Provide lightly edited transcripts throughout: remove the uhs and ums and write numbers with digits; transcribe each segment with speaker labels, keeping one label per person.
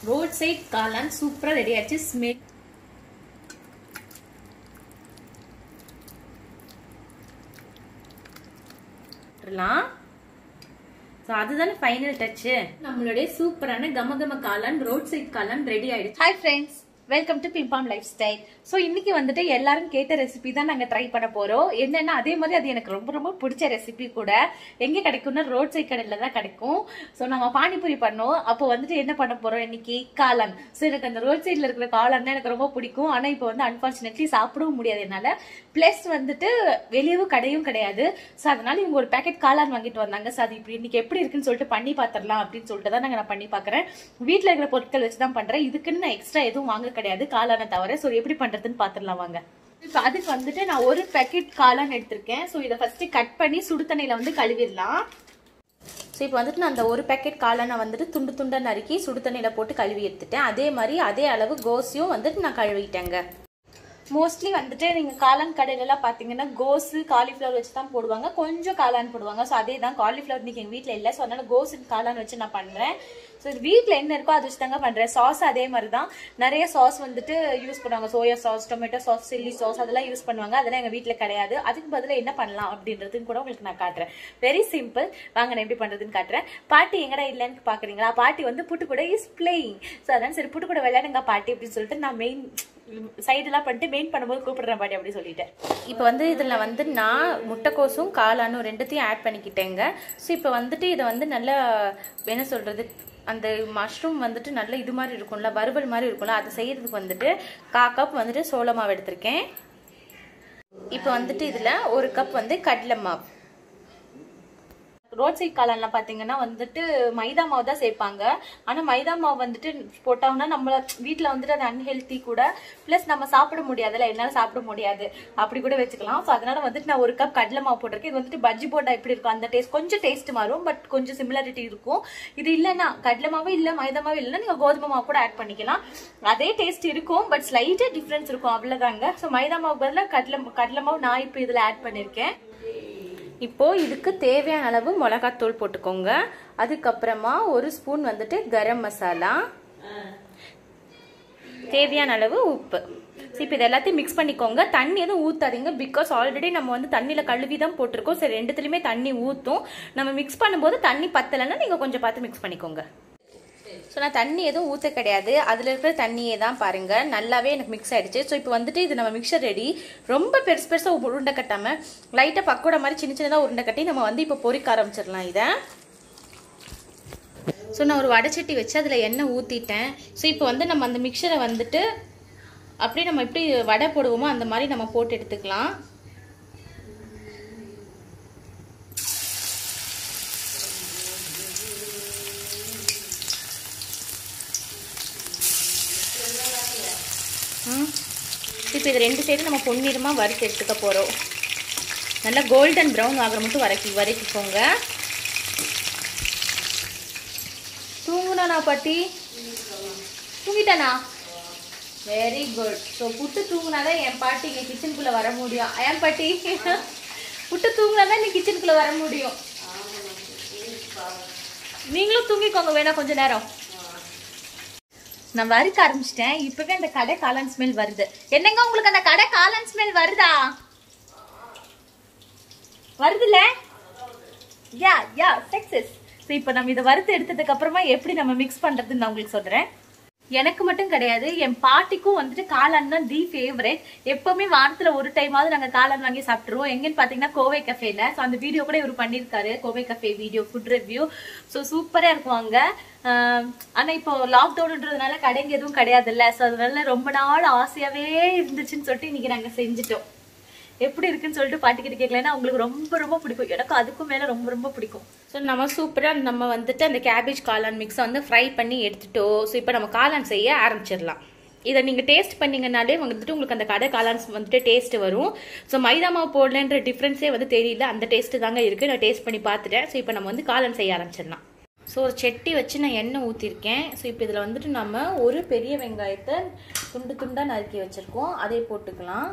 Speaker 1: Road side காளான் சூப்பரா ready ஆச்சு. ஸ்மெல் அதுதானே ஃபைனல் டச். நம்மளுடைய சூப்பரான கமகம காளான் ரோட் சைட் காளான் ரெடி ஆயிடுச்சு. ஹாய் ஃப்ரெண்ட்ஸ், வெல்கம் டு பிம்பாம் லைஃப் ஸ்டைல். ஸோ இன்னைக்கு வந்துட்டு எல்லாரும் கேட்ட ரெசிபி தான் நாங்கள் ட்ரை பண்ண போறோம். என்னன்னா அதே மாதிரி அது எனக்கு ரொம்ப ரொம்ப பிடிச்ச ரெசிபி கூட. எங்க கிடைக்கும்னா ரோட் சைட் கடையில தான் கிடைக்கும். ஸோ நம்ம பானிபூரி பண்ணோம். அப்போ வந்துட்டு என்ன பண்ண போறோம் இன்னைக்கு, காளான். ஸோ எனக்கு அந்த ரோட் சைட்ல இருக்கிற காளான் எனக்கு ரொம்ப பிடிக்கும். ஆனா இப்போ வந்து அன்பார்ச்சுனேட்லி சாப்பிடவும் முடியாது என்னால. பிளஸ் வந்துட்டு வெளியவும் கடையும் கிடையாது. ஸோ அதனால இவங்க ஒரு பேக்கெட் காளான் வாங்கிட்டு வந்தாங்க. ஸோ அது இப்படி இன்னைக்கு எப்படி இருக்குன்னு சொல்லிட்டு பண்ணி பார்த்துடலாம் அப்படின்னு சொல்லிட்டு தான் நான் பண்ணி பார்க்கறேன். வீட்டுல இருக்கிற பொருட்கள் வச்சுதான் பண்றேன். இதுக்குன்னு நான் எக்ஸ்ட்ரா எதுவும் வாங்க கிடையாது காளானை தவிர. சோ எப்படி பண்றதுன்னு பாத்துடலாம் வாங்க. இப்ப அதுக்கு வந்துட்டு நான் ஒரு பேக்கெட் காளான் எடுத்திருக்கேன். சோ இதை ஃபர்ஸ்ட் கட் பண்ணி சுடு தண்ணியில வந்து கழுவிடலாம். ஸோ இப்போ வந்துட்டு நான் அந்த ஒரு பேக்கெட் காளானை வந்துட்டு துண்டு துண்டா நறுக்கி சுடு தண்ணியில போட்டு கழுவி எடுத்துட்டேன். அதே மாதிரி அதே அளவு கோஸையும் வந்துட்டு நான் கழுவிட்டேங்க. மோஸ்ட்லி வந்துட்டு நீங்க காளான் கடையில எல்லாம் பாத்தீங்கன்னா கோஸு காலிஃபிளவர் வச்சு தான் போடுவாங்க, கொஞ்சம் காளான் போடுவாங்க. ஸோ அதே தான் காலிஃபிளவர் இன்னைக்கு எங்க வீட்டுல இல்லை. ஸோ அதனால கோஸ் காளான் வச்சு நான் பண்றேன். ஸோ வீட்டுல என்ன இருக்கோ அது வச்சு தாங்க பண்றேன். சாஸ் அதே மாதிரி தான், நிறைய சாஸ் வந்துட்டு யூஸ் பண்ணுவாங்க. Soya sauce, tomato sauce, chilli sauce அதெல்லாம் யூஸ் பண்ணுவாங்க. அதெல்லாம் எங்க வீட்டுல கிடையாது. அதுக்கு பதிலாக என்ன பண்ணலாம் அப்படின்றதுன்னு கூட உங்களுக்கு நான் காட்டுறேன். Very simple. வாங்க நான் எப்படி பண்றதுன்னு காட்டுறேன். பாட்டி எங்கடா இல்லைன்னு பாக்குறீங்களா? பாட்டி வந்து புட்டு கூட இஸ் பிளேயிங். ஸோ அதான் சரி புட்டு கூட விளையாடுங்க பாட்டி அப்படின்னு சொல்லிட்டு நான் மெயின் சைடு எல்லாம் பண்ணிட்டு மெயின் பண்ணும்போது கூப்பிடுறேன் பாட்டி அப்படி சொல்லிட்டேன். இப்போ வந்து இதுல வந்து நான் முட்டைக்கோசும் காளானும் ரெண்டுத்தையும் ஆட் பண்ணிக்கிட்டேங்க. ஸோ இப்போ வந்துட்டு இதை வந்து நல்லா என்ன சொல்றது, அந்த மஷ்ரூம் வந்துட்டு நல்ல இது மாதிரி இருக்கும்ல, வறுவல் மாதிரி இருக்கும்ல, அதை செய்யறதுக்கு வந்துட்டு 1/4 கப் வந்துட்டு சோள மாவு எடுத்திருக்கேன். இப்போ வந்துட்டு இதுல 1 கப் வந்து கடலை மாவு. ரோட் சைட் காளான்ல பாத்தீங்கன்னா வந்துட்டு மைதா மாவு தான் சேர்ப்பாங்க. ஆனா மைதா மாவு வந்துட்டு போட்டோம்னா நம்மள வீட்டுல வந்துட்டு அது அன்ஹெல்தி கூட, பிளஸ் நம்ம சாப்பிட முடியாதுல்ல, என்னால சாப்பிட முடியாது அப்படி கூட வச்சுக்கலாம். ஸோ அதனால வந்துட்டு நான் 1 கப் கடலை மாவு போட்டிருக்கேன். இது வந்துட்டு பஜ்ஜி போட்டா எப்படி இருக்கும் அந்த டேஸ்ட், கொஞ்சம் டேஸ்ட் மாறும், பட் கொஞ்சம் சிமிலாரிட்டி இருக்கும். இது இல்லைன்னா கடலை மாவு இல்ல மைதா மாவு இல்லைன்னா நீங்க கோதுமை மாவு கூட ஆட் பண்ணிக்கலாம். அதே டேஸ்ட் இருக்கும், பட் ஸ்லைட்டா டிஃபரன்ஸ் இருக்கும், அவ்வளவுதாங்க. ஸோ மைதா மாவு பதிலாக கடலை மாவு நான் இப்போ இதுல ஆட் பண்ணிருக்கேன். இப்போ இதுக்கு தேவையான அளவு மிளகாத்தூள் போட்டுக்கோங்க. அதுக்கப்புறமா 1 ஸ்பூன் வந்துட்டு கரம் மசாலா, தேவையான அளவு உப்பு. இப்போ இது எல்லாத்தையும் மிக்ஸ் பண்ணிக்கோங்க. தண்ணி எதுவும் ஊத்தாதீங்க, பிகாஸ் ஆல்ரெடி நம்ம வந்து தண்ணியில கழுவி தான் போட்டிருக்கோம். சரி, ரெண்டுத்துலயுமே தண்ணி ஊத்தும். நம்ம மிக்ஸ் பண்ணும்போது தண்ணி பத்தலைன்னா நீங்க கொஞ்சம் பார்த்து மிக்ஸ் பண்ணிக்கோங்க. ஸோ நான் தண்ணி எதுவும் ஊற்ற கிடையாது, அதில் இருக்கிற தண்ணியே தான் பாருங்க, நல்லாவே எனக்கு மிக்ஸ் ஆயிடுச்சு. ஸோ இப்போ வந்துட்டு இது நம்ம மிக்சர் ரெடி. ரொம்ப பெருசு பெருசாக உருண்டை கட்டாமல் லைட்டாக பக்கோடா மாதிரி சின்ன சின்னதாக உருண்டை கட்டி நம்ம வந்து இப்போ பொரிக்க ஆரம்பிச்சிடலாம் இதை. ஸோ நான் ஒரு வடைச்சட்டி வச்சு அதில் எண்ணெய் ஊற்றிட்டேன். ஸோ இப்போ வந்து நம்ம அந்த மிக்சரை வந்துட்டு அப்படியே நம்ம எப்படி வடை போடுவோமோ அந்த மாதிரி நம்ம போட்டு எடுத்துக்கலாம். இப்போ இது 2 சைடும் நம்ம பொன்னிறமாக வறுத்து எடுத்துக்க போகிறோம். நல்லா கோல்டன் ப்ரௌன் ஆகிற மட்டும் வதக்கிக்கோங்க. தூங்குனானா பாட்டி? தூங்கிட்டானா? Very good. ஸோ புட்டு தூங்குனாதான் என் பாட்டி இங்கே கிச்சனுக்குள்ளே வர முடியும். ஏன் பாட்டி? புட்டு தூங்குனாதான் நீ கிச்சனுக்குள்ளே வர முடியும். நீங்களும் தூங்கிக்கோங்க வேணா கொஞ்ச நேரம். நான் வறுக்க ஆரம்பிச்சிட்டேன். இப்பவே அந்த கடை காளான் ஸ்மெல் வருது. என்னங்க உங்களுக்கு அந்த கடை காளான் ஸ்மெல் வருதா? வருதுல? யா சக்சஸ். ஸோ இப்போ நம்ம இதை வறுத்து எடுத்ததுக்கு அப்புறமா எப்படி நம்ம மிக்ஸ் பண்றதுன்னு நான் உங்களுக்கு சொல்றேன். எனக்கு மட்டும் கிடையாது, என் பாட்டிக்கும் வந்துட்டு காளான் தான் தி ஃபேவரட். எப்பவுமே வாரத்துல ஒரு டைமாவது நாங்க காளான் வாங்கி சாப்பிட்டுருவோம். எங்கன்னு பாத்தீங்கன்னா கோவை கஃபேல. ஸோ அந்த வீடியோ கூட இவர் பண்ணிருக்காரு, Kovai cafe video, food review. So சூப்பரா இருக்கும் அங்க. ஆனா இப்போ லாக்டவுன்ன்றதுனால கடைங்க எதுவும் கிடையாது இல்ல. ஸோ அதனால ரொம்ப நாள் ஆசையாவே இருந்துச்சுன்னு சொல்லிட்டு இன்னைக்கு நாங்க செஞ்சுட்டோம். எப்படி இருக்குன்னு சொல்லிட்டு பாட்டிக்கிட்ட கேட்கலன்னா உங்களுக்கு ரொம்ப ரொம்ப பிடிக்கும். எனக்கு அதுக்கும் மேல ரொம்ப ரொம்ப பிடிக்கும். ஸோ நம்ம சூப்பரா நம்ம வந்துட்டு அந்த கேபேஜ் காளான் மிக்ஸை வந்து ஃப்ரை பண்ணி எடுத்துட்டோம். ஸோ இப்போ நம்ம காளான் செய்ய ஆரம்பிச்சிடலாம். இதை நீங்க டேஸ்ட் பண்ணீங்கன்னாலே வந்துட்டு உங்களுக்கு அந்த கடை காளான்ஸ் வந்துட்டு டேஸ்ட் வரும். ஸோ மைதா மாவு போடலன்ற டிஃப்ரென்ஸே வந்து தெரியல, அந்த டேஸ்ட் தாங்க இருக்கு. நான் டேஸ்ட் பண்ணி பார்த்துட்டேன். ஸோ இப்போ நம்ம வந்து காளான் செய்ய ஆரம்பிச்சிடலாம். ஸோ ஒரு சட்டி வச்சு நான் எண்ணெய் ஊற்றிருக்கேன். ஸோ இப்போ இதில் வந்துட்டு நம்ம ஒரு பெரிய வெங்காயத்தை துண்டு துண்டாக நறுக்கி வச்சுருக்கோம், அதை போட்டுக்கலாம்.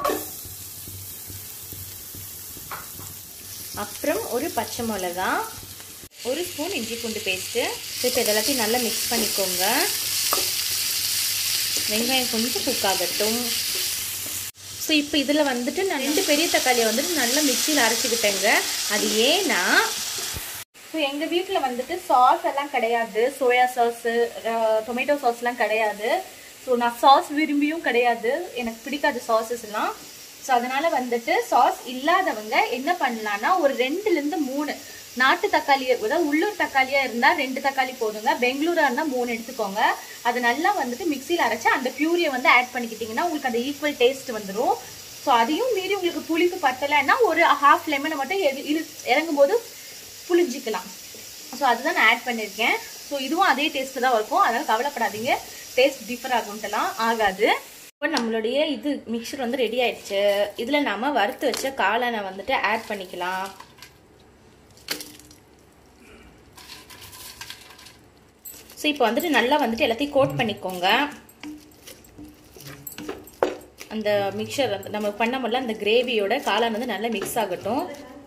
Speaker 1: அப்புறம் ஒரு பச்சை மிளகா, 1 ஸ்பூன் இஞ்சி பூண்டு பேஸ்ட்டு. இப்போ இதெல்லாத்தையும் நல்லா மிக்ஸ் பண்ணிக்கோங்க. வெங்காயம் கொஞ்சம் குக் ஆகட்டும். ஸோ இப்போ இதில் வந்துட்டு நான் 2 பெரிய தக்காளியை வந்துட்டு நல்லா மிக்சியில் அரைச்சிக்கிட்டேங்க. அது ஏன்னா ஸோ எங்கள் வீட்டில் வந்துட்டு சாஸ் எல்லாம் கிடையாது, சோயா சாஸு டொமேட்டோ சாஸ்லாம் கிடையாது. ஸோ நான் சாஸ் விரும்பியும் கிடையாது, எனக்கு பிடிக்காது சாஸஸ்லாம். ஸோ அதனால் வந்துட்டு சாஸ் இல்லாதவங்க என்ன பண்ணலான்னா ஒரு 2லேருந்து 3 நாட்டு தக்காளி, அதாவது உள்ளூர் தக்காளியாக இருந்தால் 2 தக்காளி போதுங்க. பெங்களூராக இருந்தால் 3 எடுத்துக்கோங்க. அது நல்லா வந்துட்டு மிக்சியில் அரைச்சி அந்த பியூரியை வந்து ஆட் பண்ணிக்கிட்டிங்கன்னா உங்களுக்கு அந்த ஈக்குவல் டேஸ்ட் வந்துடும். ஸோ அதையும் மீறி உங்களுக்கு புளிப்பு பத்தலைன்னா ஒரு ½ லெமனை மட்டும் இறங்கும் போது புளிஞ்சிக்கலாம். ஸோ அதுதான் நான் ஆட் பண்ணியிருக்கேன். ஸோ இதுவும் அதே டேஸ்ட்டு தான் இருக்கும், அதனால் கவலைப்படாதீங்க டேஸ்ட் டிஃபர் ஆகும்ட்டுலாம் ஆகாது. இப்போ நம்மளுடைய இது மிக்சர் வந்து ரெடி ஆயிடுச்சு. இதில் நம்ம வறுத்து வச்ச காளானை வந்துட்டு ஆட் பண்ணிக்கலாம். ஸோ இப்போ வந்துட்டு நல்லா வந்துட்டு எல்லாத்தையும் கோட் பண்ணிக்கோங்க. அந்த மிக்சர் நம்ம பண்ண முடியல அந்த கிரேவியோட காளான் வந்து நல்லா மிக்ஸ் ஆகட்டும்.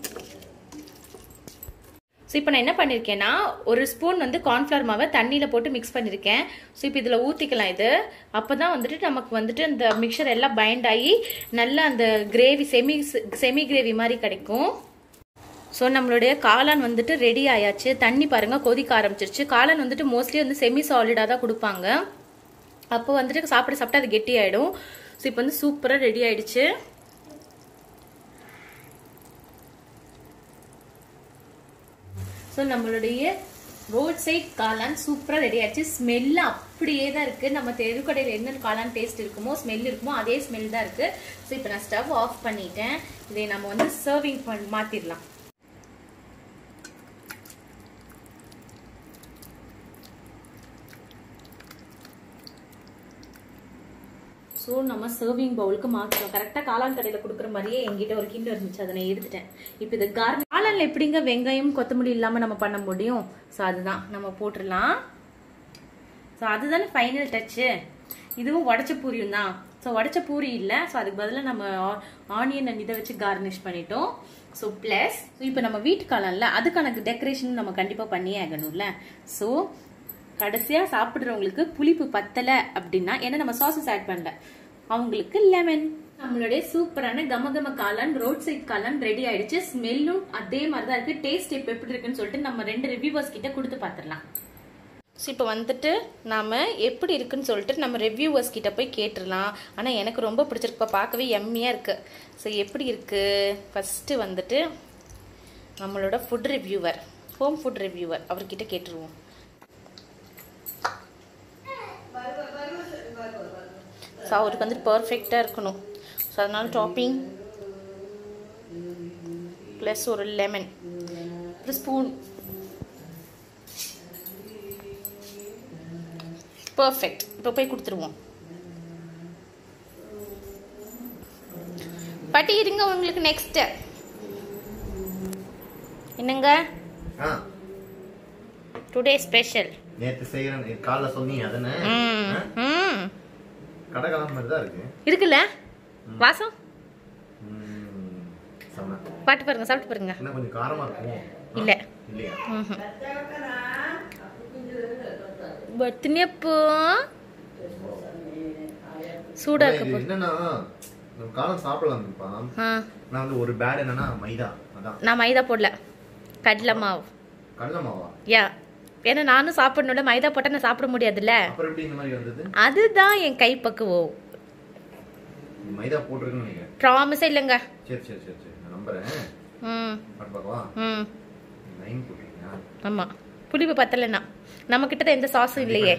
Speaker 1: ஸோ இப்போ நான் என்ன பண்ணியிருக்கேன்னா ஒரு ஸ்பூன் வந்து கார்ன்ஃப்ளவர் மாவை தண்ணியில் போட்டு மிக்ஸ் பண்ணியிருக்கேன். ஸோ இப்போ இதில் ஊற்றிக்கலாம். இது அப்போ தான் வந்துட்டு நமக்கு வந்துட்டு அந்த மிக்சர் எல்லாம் பைண்ட் ஆகி நல்லா அந்த கிரேவி செமி கிரேவி மாதிரி கிடைக்கும். ஸோ நம்மளுடைய காளான் வந்துட்டு ரெடி ஆயாச்சு. தண்ணி பாருங்கள் கொதிக்க ஆரம்பிச்சிருச்சு. காளான் வந்துட்டு மோஸ்ட்லி வந்து செமி சாலிடாக தான் கொடுப்பாங்க. அப்போ வந்துட்டு சாப்பிட்டு அது கெட்டி ஆகிடும். ஸோ இப்போ வந்து சூப்பராக ரெடி ஆயிடுச்சு. ஸோ நம்மளுடைய ரோட் சைட் காளான் சூப்பராக ரெடி ஆயிடுச்சு. ஸ்மெல்லு அப்படியே தான் இருக்குது. நம்ம தெருக்கடையில் என்ன காளான் டேஸ்ட் இருக்குமோ ஸ்மெல் இருக்குமோ அதே ஸ்மெல் தான் இருக்குது. ஸோ இப்போ நான் ஸ்டவ் ஆஃப் பண்ணிட்டேன். இதை நம்ம வந்து சர்விங் மாற்றிடலாம். ஸோ நம்ம சர்விங் பவுலுக்கு மாற்றணும். கரெக்டாக காளான் கடையில் கொடுக்குற மாதிரியே எங்கிட்ட ஒரு கிண்டு இருந்துச்சு, அதை நான் எடுத்துட்டேன். இப்போ இது காளானில் எப்படிங்க வெங்காயம் கொத்தமல்லி இல்லாமல் நம்ம பண்ண முடியும்? ஸோ அதுதான் நம்ம போட்டுடலாம். ஸோ அதுதானே ஃபைனல் டச்சு. இதுவும் உடச்ச பூரியும் தான். ஸோ உடச்ச பூரி இல்லை, ஸோ அதுக்கு பதிலாக நம்ம ஆனியன் அண்ட் இதை வச்சு கார்னிஷ் பண்ணிட்டோம். ஸோ ப்ளஸ் இப்போ நம்ம வீட்டு காளான்ல அதுக்கான டெக்கரேஷன் நம்ம கண்டிப்பாக பண்ணியே ஆகணும்ல. ஸோ கடைசியாக சாப்பிட்றவங்களுக்கு புளிப்பு பத்தலை அப்படின்னா ஏன்னா நம்ம சாசஸ் ஆட் பண்ணல, அவங்களுக்கு லெமன். நம்மளுடைய சூப்பரான கமகம காளான் ரோட் சைட் காளான் ரெடி ஆயிடுச்சு. ஸ்மெல்லும் அதே மாதிரி தான் இருக்கு. டேஸ்ட் இப்போ எப்படி இருக்குன்னு சொல்லிட்டு நம்ம 2 ரிவ்யூவர்ஸ் கிட்ட கொடுத்து பார்த்துடலாம். ஸோ இப்போ வந்துட்டு நாம எப்படி இருக்குன்னு சொல்லிட்டு நம்ம ரிவ்யூவர்ஸ் கிட்ட போய் கேட்டுடலாம். ஆனால் எனக்கு ரொம்ப பிடிச்சிருக்கு, பார்க்கவே எம்மியாக இருக்கு. ஸோ எப்படி இருக்கு ஃபர்ஸ்ட் வந்துட்டு நம்மளோட food reviewer, home food reviewer அவர்கிட்ட கேட்டுருவோம். ஸோ அவருக்கு வந்துட்டு பர்ஃபெக்டாக இருக்கணும். ஸோ அதனால டாப்பிங் ப்ளஸ் ஒரு லெமன், ஒரு ஸ்பூன், பர்ஃபெக்ட். இப்போ போய் கொடுத்துருவோம். பாட்டி இருங்க, உங்களுக்கு நெக்ஸ்ட் என்னங்க டுடே ஸ்பெஷல்.
Speaker 2: நேத்து செய்யறேன் காலைல சொன்னீங்க அதனே. கடகலம் மாதிரி தான் இருக்கு.
Speaker 1: இருக்குல்ல வாசம்.
Speaker 2: சம
Speaker 1: பாட்டு பாருங்க, சாப்பிட்டு பாருங்க.
Speaker 2: என்ன கொஞ்சம் காரமா இருக்கும்?
Speaker 1: இல்ல
Speaker 2: இல்லையா?
Speaker 1: பத்தினியப்போ சூடா இருக்கு.
Speaker 2: என்னன்னா நம்ம காரம் சாப்பிடலாம்ப்பா. நான் வந்து ஒரு பேட் என்னன்னா மைதா. அதான்
Speaker 1: நான் மைதா போடல, கடலை மாவு.
Speaker 2: கடலை மாவா?
Speaker 1: யா, ஏன்னா நானும் சாப்பிடணும்ல, மைதா போட்டா நான் சாப்பிட முடியாதுல்ல.
Speaker 2: அப்புறம் எப்படி இந்த மாதிரி வந்தது?
Speaker 1: அதுதான் என் கை பக்குவம்.
Speaker 2: மைதா போட்டுருக்குன்னு நினைக்கிறேன்.
Speaker 1: ப்ராமிஸே இல்லைங்க.
Speaker 2: சரி சரி சரி சரி, நான் நம்புறேன். பாட்டு பார்க்கவா? லைன் போட்டுருக்கியா?
Speaker 1: ஆமா, புளிப்பு பத்தலைன்னா நம்ம கிட்ட எந்த சாஸும் இல்லையே.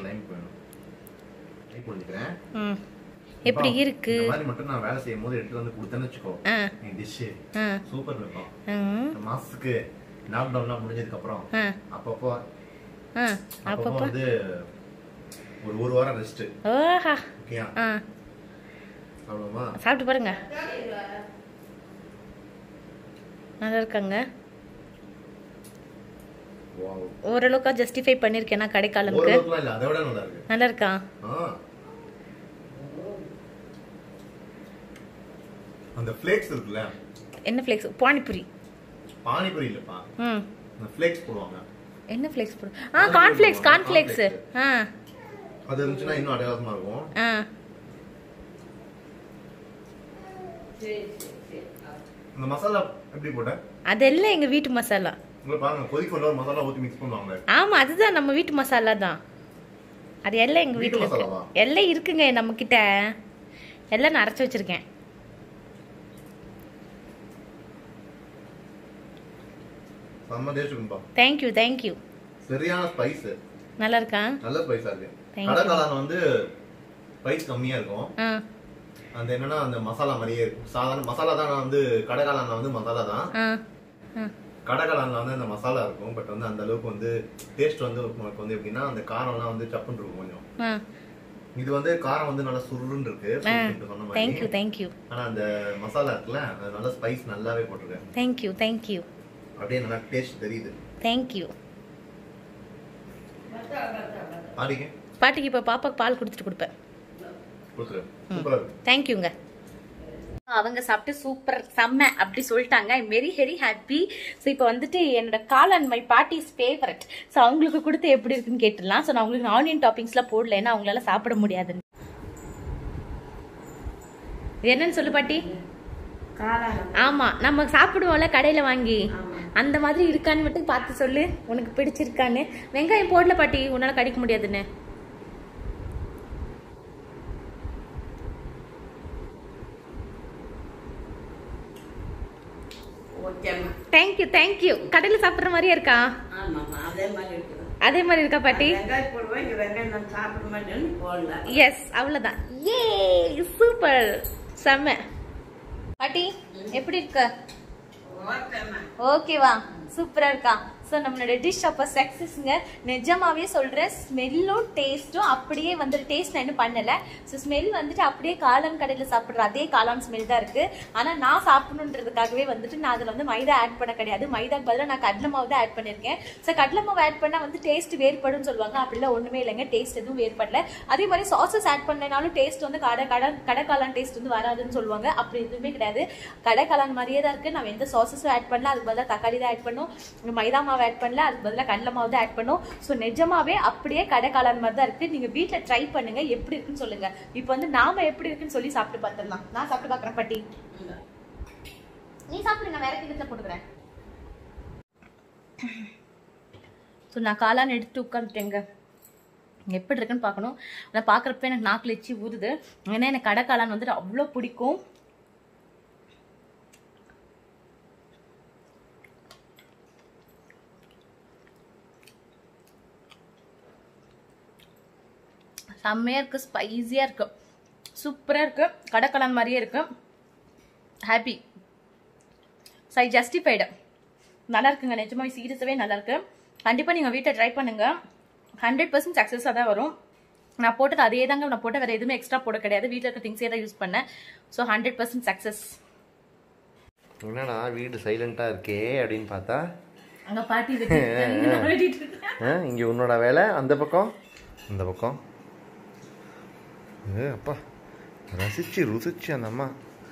Speaker 1: எப்படி இருக்கு?
Speaker 2: இந்த மாதிரி மட்டும் நான் வேலை செய்யும் போது எடுத்து வந்து கொடுத்தேன்னு வச்சுக்கோ, நீ டிஷ் சூப்பர் இருக்கும். மாசத்துக்கு லாக்டவுன்லாம் முடிஞ்சதுக்கு அப்புறம் அப்பப்போ வந்து ஒரு வாரம் ரெஸ்ட். ஓகேயா? அவ்வளவுமா?
Speaker 1: சாப்பிட்டு பாருங்க, நல்லா இருக்காங்க. ஓரளவுக்கு ஜஸ்டிஃபை பண்ணிருக்கேன் நான் கடைக்காலனுக்கு. நல்லா இருக்கா?
Speaker 2: அந்த ஃப்ளேக்ஸ் இருக்குல்ல.
Speaker 1: என்ன ஃப்ளேக்ஸ்? பானிபூரி.
Speaker 2: பானிபூரி இல்லப்பா, அந்த ஃப்ளேக்ஸ் போடுவாங்க.
Speaker 1: என்ன ஃப்ளேக்ஸ் போடு? Corn flakes.
Speaker 2: அது இருந்துச்சுன்னா இன்னும் அடையாளமா இருக்கும். இந்த மசாலா எப்படி போட்ட?
Speaker 1: அதெல்லாம் எங்க வீட்டு மசாலா.
Speaker 2: உங்க பாருங்க கொதிக்கொள்ள ஒரு மசாலா ஊத்தி மிக்ஸ் பண்ணுவாங்க.
Speaker 1: ஆமா அதுதான் நம்ம வீட்டு மசாலா தான். அது எல்லாம் எங்க வீட்டுல இருக்கு. எல்லாம் இருக்குங்க நம்ம கிட்ட. எல்லாம் நான் அரைச்சு வச்சிருக்கேன்.
Speaker 2: செம்ம டேஸ்ட் இருக்குப்பா.
Speaker 1: Thank you.
Speaker 2: சரியான ஸ்பைஸ். நல்லா
Speaker 1: இருக்கா?
Speaker 2: நல்ல ஸ்பைஸா இருக்கு. கடகாலான் வந்து ஸ்பைஸ் கம்மியா இருக்கும். அந்த என்னன்னா அந்த மசாலா மாதிரியே இருக்கும். சாதாரண மசாலா தான் வந்து கடகாலான்ல வந்து மசாலா தான். கடகாலான்ல வந்து அந்த மசாலா இருக்கும். பட் வந்து அந்த அளவுக்கு வந்து டேஸ்ட் வந்து உங்களுக்கு வந்து எப்படின்னா அந்த காரம்லாம் வந்து சப்புன்னு இருக்கும் கொஞ்சம். இது வந்து காரம் வந்து நல்லா சுருன்னு இருக்கு. சொன்ன மாதிரி.
Speaker 1: Thank you.
Speaker 2: ஆனா அந்த மசாலா இருக்குல்ல அது நல்ல ஸ்பைஸ் நல்லாவே போட்டுருக்கு.
Speaker 1: Thank you.
Speaker 2: அப்படியே நல்லா டேஸ்ட் தெரியுது.
Speaker 1: Thank you.
Speaker 2: பாட்டிக்கு
Speaker 1: இப்ப பாப்பாக்கு பால் குடிச்சிட்டு கொடுப்பேன்.
Speaker 2: சூப்பரா இருக்கு.
Speaker 1: Thank youங்க. அவங்க சாப்பிட்டு சூப்பர் செம்ம அப்படி சொல்லிட்டாங்க. I very very happy. So இப்போ வந்துட்டு என்னோட காளான் மை பார்ட்டிஸ் ஃபேவரட். ஸோ அவங்களுக்கு கொடுத்து எப்படி இருக்குன்னு கேட்டுடலாம். ஸோ நான் அவங்களுக்கு ஆனியன் டாப்பிங்ஸ்லாம் போடல, ஏன்னா அவங்களால சாப்பிட முடியாதுன்னு. என்னன்னு சொல்லு பாட்டி? ஆமா நம்ம சாப்பிடுவோம்ல கடையில வாங்கி, அந்த மாதிரி இருக்கான்னு மட்டும் பார்த்து சொல்லு உனக்கு பிடிச்சிருக்கான்னு. வெங்காயம் போடல பாட்டி, உன்னால கடிக்க முடியாதுன்னு. Thank you. கடையில சாப்பிடுற மாதிரியே இருக்கா? அதே மாதிரி இருக்கா பாட்டி? எஸ் அவ்வளவுதான். ஏ சூப்பர் செம்ம. பாட்டி எப்படி இருக்க? ஓகேவா? சூப்பரா இருக்கா? ஸோ நம்மளோட டிஷ் அப்போ சக்ஸஸ்ங்க. நிஜமாவே சொல்கிறேன், ஸ்மெல்லும் டேஸ்ட்டும் அப்படியே வந்துட்டு டேஸ்ட் நான் இன்னும் பண்ணலை. ஸோ ஸ்மெல் வந்துட்டு அப்படியே காளான் கடையில் சாப்பிட்ற அதே காளான் ஸ்மெல் தான் இருக்குது. ஆனால் நான் சாப்பிடணுன்றதுக்காகவே வந்துட்டு நான் அதில் வந்து மைதா ஆட் பண்ண கிடையாது. மைதாக்கு பதிலாக நான் கடலை மாவு தான் ஆட் பண்ணியிருக்கேன். ஸோ கடலை மாவு ஆட் பண்ணால் வந்து டேஸ்ட் வேறுபடும் சொல்லுவாங்க. அப்படிலாம் ஒன்றுமே இல்லைங்க, டேஸ்ட் எதுவும் வேறுபடல. அதே மாதிரி சாசஸ் ஆட் பண்ணனாலும் டேஸ்ட் வந்து கடை காளான் டேஸ்ட் வந்து வராதுன்னு சொல்லுவாங்க. அப்படி எதுவுமே கிடையாது, கடை காளான் மாதிரியே தான் இருக்குது. நான் எந்த சாசஸும் ஆட் பண்ணல, அதுக்கு பதிலாக தக்காளி தான் ஆட் பண்ணும், மைதா மாவு ஆட் பண்ணல, அதுக்கு பதிலாக கடலை மாவு தான் ஆட் பண்ணும். ஸோ நிஜமாவே அப்படியே கடை காளான் மாதிரி தான் இருக்கு. நீங்க வீட்டில் ட்ரை பண்ணுங்க, எப்படி இருக்குன்னு சொல்லுங்க. இப்போ வந்து நாம எப்படி இருக்குன்னு சொல்லி சாப்பிட்டு பார்த்துடலாம். நான் சாப்பிட்டு பார்க்குறேன் பாட்டி, நீ சாப்பிடுங்க, வேற கிட்ட போட்டுக்கிறேன். ஸோ நான் காளான் எடுத்து உட்காந்துட்டேங்க. எப்படி இருக்குன்னு பார்க்கணும். நான் பார்க்குறப்ப எனக்கு நாக்கில் எச்சி ஊறுது. ஏன்னா எனக்கு கடை காளான் வந்துட்டு அவ்வளோ பிடிக்கும். செம்மையாக இருக்குது, ஸ்பைஸியாக இருக்குது, சூப்பராக இருக்குது, கடற்கலான் மாதிரியே இருக்குது. Happy, so I justified. நல்லா இருக்குங்க, நிஜமாக சீரியஸாகவே நல்லாயிருக்கு. கண்டிப்பாக நீங்கள் வீட்டை ட்ரை பண்ணுங்கள். 100% சக்ஸஸாக தான் வரும். நான் போட்டது அதே தாங்க நான் போட்ட, வேறு எதுவுமே எக்ஸ்ட்ரா போட கிடையாது. வீட்டில் இருக்க திங்ஸே தான் யூஸ் பண்ணேன். So 100% success.
Speaker 2: என்னடா வீடு சைலண்ட்டாக இருக்கே அப்படின்னு பார்த்தா
Speaker 1: அங்கே பாட்டி
Speaker 2: இங்கே உன்னோட வேலை அந்த பக்கம் இந்த பக்கம். அப்பா ருசிச்சு அந்த அம்மா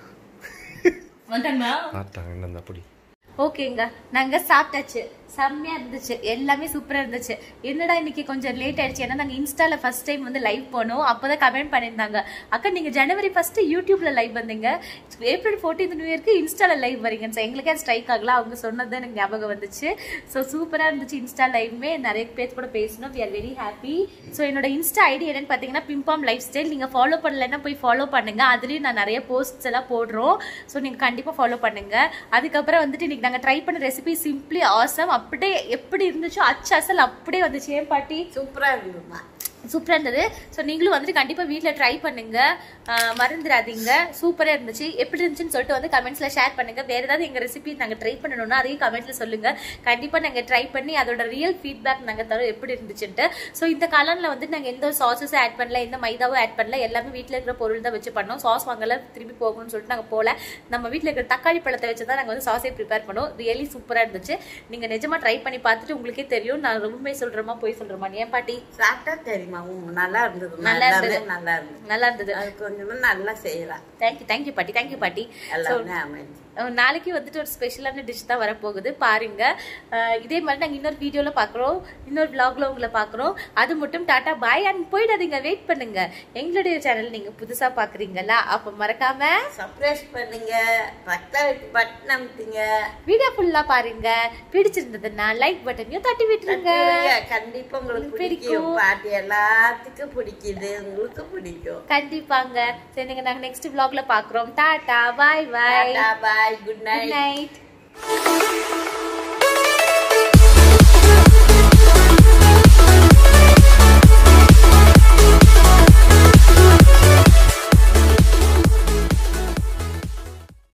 Speaker 2: பார்த்தாங்க என்ன அப்படி.
Speaker 1: ஓகேங்க, நாங்க சாப்பிட்டாச்சு, செம்மையா இருந்துச்சு, எல்லாமே சூப்பரா இருந்துச்சு. என்னடா இன்னைக்கு கொஞ்சம் லேட் ஆயிடுச்சு, ஏன்னா நாங்க இன்ஸ்டால ஃபர்ஸ்ட் டைம் வந்து லைவ் போனோம். அப்பதான் கமெண்ட் பண்ணியிருந்தாங்க, அக்கா நீங்க ஜனவரி 1 யூடியூப்ல லைவ் வந்தீங்க, ஏப்ரல் 14 நியூ இயர்க்கு இன்ஸ்டால லைவ் வரீங்க. ஸோ எங்களுக்கே ஸ்ட்ரைக் ஆகல, அவங்க சொன்னது எனக்கு ஞாபகம் வந்துச்சு. ஸோ சூப்பரா இருந்துச்சு. இன்ஸ்டா லைவ்மே நிறைய பேர் கூட பேசணும். We are very happy. So என்னோட இன்ஸ்டா ஐடி என்னன்னு பார்த்தீங்கன்னா பிம்பாம் லைஃப் ஸ்டைல். நீங்க ஃபாலோ பண்ணலைன்னா போய் ஃபாலோ பண்ணுங்க. அதுலயும் நான் நிறைய போஸ்ட்ஸ் எல்லாம் போடுறோம். ஸோ நீங்க கண்டிப்பா ஃபாலோ பண்ணுங்க. அதுக்கப்புறம் வந்துட்டு இன்னைக்கு நாங்கள் ட்ரை பண்ண ரெசிபி சிம்பிளி ஆசம். அப்படியே எப்படி இருந்துச்சோ அச்சல் அப்படியே வந்துச்சு. ஏன் பாட்டி?
Speaker 3: சூப்பரா இருந்துமா,
Speaker 1: சூப்பராக இருந்தது. ஸோ நீங்களும் வந்துட்டு கண்டிப்பாக வீட்டில் ட்ரை பண்ணுங்க, மறந்துடாதீங்க. சூப்பராக இருந்துச்சு. எப்படி இருந்துச்சுன்னு சொல்லிட்டு வந்து கமெண்ட்ஸில் ஷேர் பண்ணுங்க. வேறு ஏதாவது எங்கள் ரெசிபி நாங்கள் ட்ரை பண்ணணும்னா அதையும் கமெண்ட்ஸில் சொல்லுங்க. கண்டிப்பாக நாங்கள் ட்ரை பண்ணி அதோட ரியல் ஃபீட்பேக் நாங்கள் தரோம் எப்படி இருந்துச்சுன்ட்டு. ஸோ இந்த காலனில் வந்துட்டு நாங்கள் எந்த சாஸஸும் ஆட் பண்ணல, எந்த மைதாவும் ஆட் பண்ணல, எல்லாமே வீட்டில் இருக்கிற பொருள் தான் வச்சு பண்ணோம். சாஸ் வாங்கல, திருப்பி போகணும்னு சொல்லிட்டு நாங்கள் போகல. நம்ம வீட்டில் இருக்கிற தக்காளி பழத்தை வச்சு தான் நாங்கள் வந்து சாஸே ப்ரிப்பேர் பண்ணோம். ரியலி சூப்பராக இருந்துச்சு. நீங்கள் நிஜமாக ட்ரை பண்ணி பார்த்துட்டு உங்களுக்கே தெரியும் நான் ரொம்பவே சொல்கிறோமா போய் சொல்கிறோமா. ஏன் பாட்டி?
Speaker 3: சாப்பிட்டா தெரியுமா, நல்லா இருந்தது,
Speaker 1: நல்லா இருந்தது,
Speaker 3: நல்லா இருந்தது,
Speaker 1: நல்லா இருந்தது.
Speaker 3: அது கொஞ்சம் நல்லா செய்யலாம்.
Speaker 1: தேங்க்யூ பாட்டி, தேங்க்யூ பாட்டி.
Speaker 3: எல்லாமே அமைஞ்சு
Speaker 1: நாளைக்கு வந்துட்டு ஒரு ஸ்பெஷலான டிஷ் தான் வரப்போகுது பாருங்க. இதே மாதிரி நாங்கள் இன்னொரு வீடியோவில் பார்க்குறோம், இன்னொரு vlogல உங்களை பார்க்குறோம். அது மட்டும் டாட்டா பாய் அண்ட் போயிடாதீங்க, வெயிட் பண்ணுங்க. எங்களுடைய சேனல் நீங்கள் புதுசாக பார்க்குறீங்களா? அப்போ மறக்காம
Speaker 3: சப்ஸ்கிரைப் பண்ணுங்க, பக்கத்துல பட்டன் அமுத்துங்க.
Speaker 1: வீடியோ ஃபுல்லாக பாருங்க. பிடிச்சிருந்ததுன்னா லைக் பட்டனையும் தட்டி விட்டுருங்க.
Speaker 3: கண்டிப்பா உங்களுக்கு பிடிக்கும். பாட்டு எல்லாத்துக்கும் பிடிக்குது, உங்களுக்கு பிடிக்கும்
Speaker 1: கண்டிப்பாங்க. சரி, நாங்கள் நெக்ஸ்ட் vlogல பார்க்குறோம். Tata bye bye.
Speaker 3: Bye. Good night.
Speaker 1: Good night.